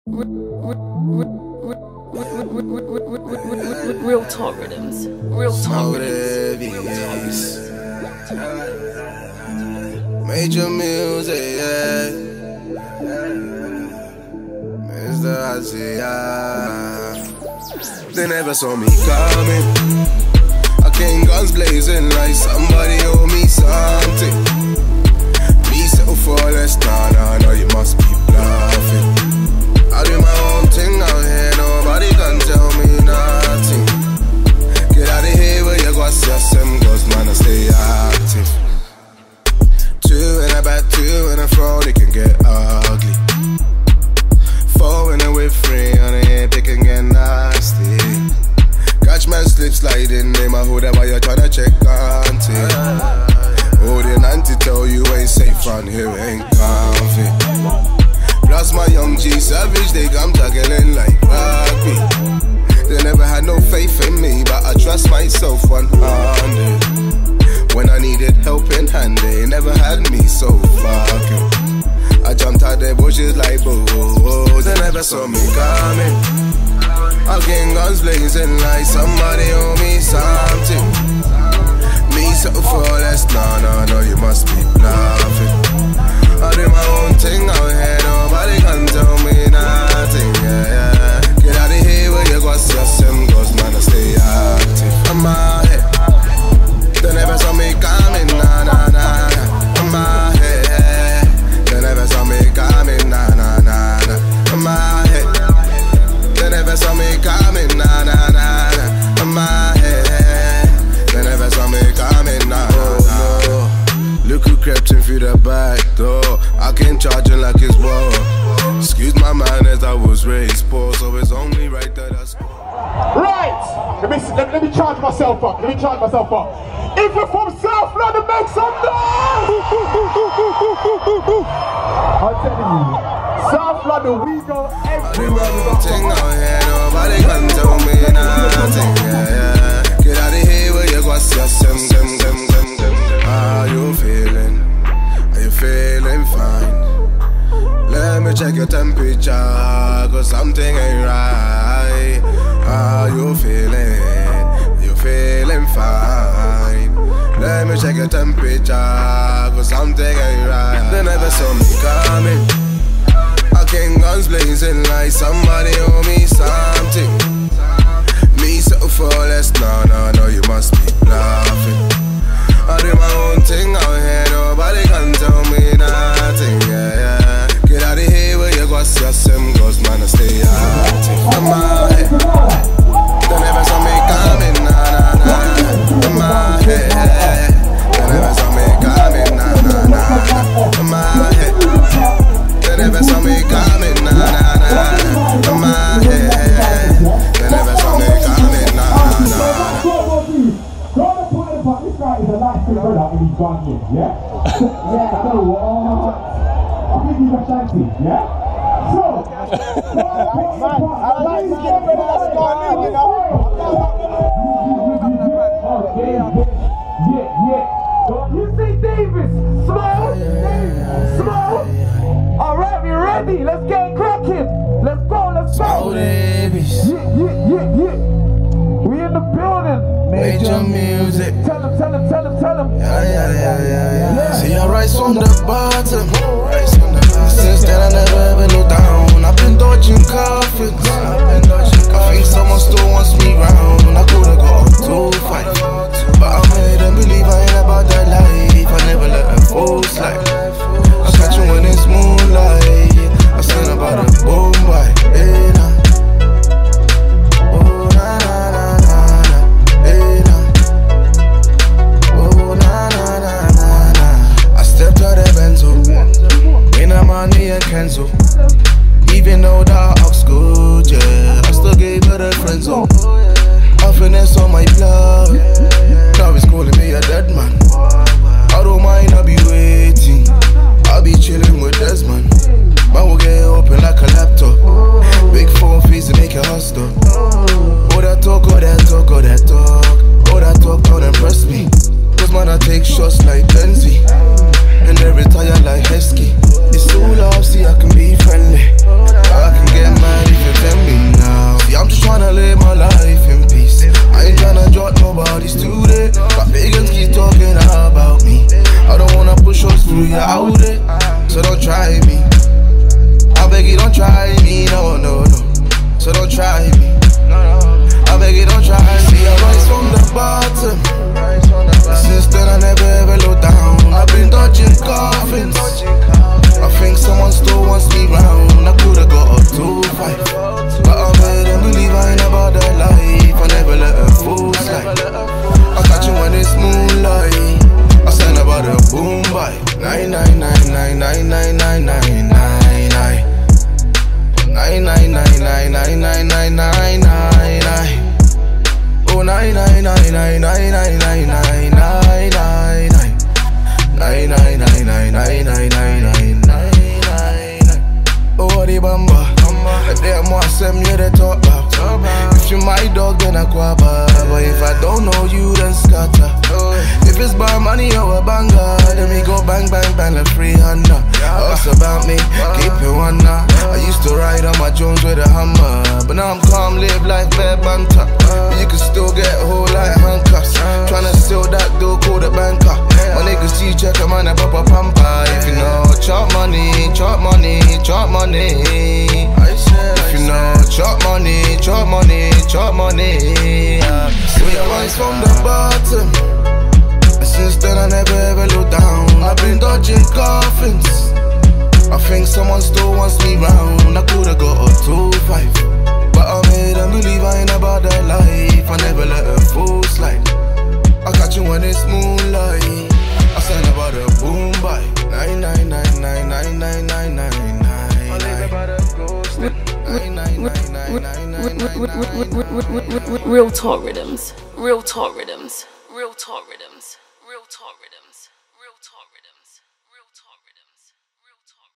RealTalkRiddims. RealTalkRiddims. Major music, yeah. Mr. Asia. They never saw me coming. I came guns blazing like somebody owe me something. Me settle for less, nah, no, you must be bluffing. I do my own thing out here, nobody can tell me nothing. Get out of here where you got some goes, man, I stay active. Two in a back, two in a front, it can get ugly. Four in a whip, three on the hip, it can get nasty. Catch my slip sliding in my hood, while you tryna check auntie. Holding auntie tell you ain't safe on here, ain't comfy. Plus my young G savage, they come tackling like rugby. They never had no faith in me, but I trust myself 100. When I needed help in hand, they never had me so fucking. I jumped out their bushes like boos, they never saw me coming. I came guns blazing like somebody owe me something. Me settle for less, nah, no, you must be bluffing. I do my own thing out here, nobody can tell me nothing, yeah. Get out of here where you got some goes, man, I stay active. I'm out here, they never saw me coming, nah. I'm out here, they never saw me coming, nah. I'm out here, they never saw me coming, nah. I'm out here, they never saw me coming, nah. Look who crept in through the back door. I came charging like it's war. Excuse my manners, I was raised poor, so it's only right that I score. Right! Let me charge myself up. If you're from South London, make some noise! I'm telling you, South London, we go everywhere. Nobody can tell me nothing, yeah. Get out of here where you got some. How you feeling? Are you feeling fine? Let me check your temperature, cause something ain't right. How you feeling? You feeling fine? Let me check your temperature, cause something ain't right. They never saw me coming. I came guns blazing like somebody owe me something. Me settle for less, nah, no, you must be bluffing. I do my own thing out here, nobody can tell me nothing, yeah. Get out of here where you got some goes, man, I stay active. I'm out here, they never saw me coming, nah. I'm out here, they never saw me coming, nah. I'm out here, they never saw me coming, nah. I'm out here, they never saw me coming, nah. This guy is a nice big brother and he's gone here, yeah? Yeah, I know what. I think he's a shanty, yeah? So, I like to get ready that's gone in, you know? Okay, yeah. You see Davis, slow. Alright, we ready, let's get cracking. Let's go. Yeah. We in the building. Major music. Tell him. Yeah. See your rice on the bottom. Since then I never ever looked down. I've been dodging coffins. I think someone still wants me round. I could've got too fight, but I made them believe I ain't about that life. I never let them force like I catch you when it's moonlight. I stand about a boom boy. Cancel. Oh, 999999999. Oh, the bamba. If they want to send me the top up. If you my dog, then I quabba. But if I don't know you, then scatter. If it's by money or a banger, then we go bang, bang, bang like 300. Us about me, keep it one now. I used to ride on my Jones with a hammer, but now I'm calm, live like bear banter. You can still get a whole like handcuffs. Tryna steal that dough, call the banker. My niggas G-check, I'm on a papa pampa. If you know, chop money, chop money, chop money. If you know, chop money, chop money, chop money. We rise from the bottom. Since then I never ever look down. I've been dodging coffins. I think someone still wants me round. I coulda got a 2-5, but I made them believe I ain't about that life. I never let a fool slide. I catch you when it's moonlight. I sang about a boom bye. 999999999. Real talk rhythms. Real talk rhythms. Real talk rhythms. Real talk rhythms. Real talk rhythms. Real talk rhythms. Real talk rhythms.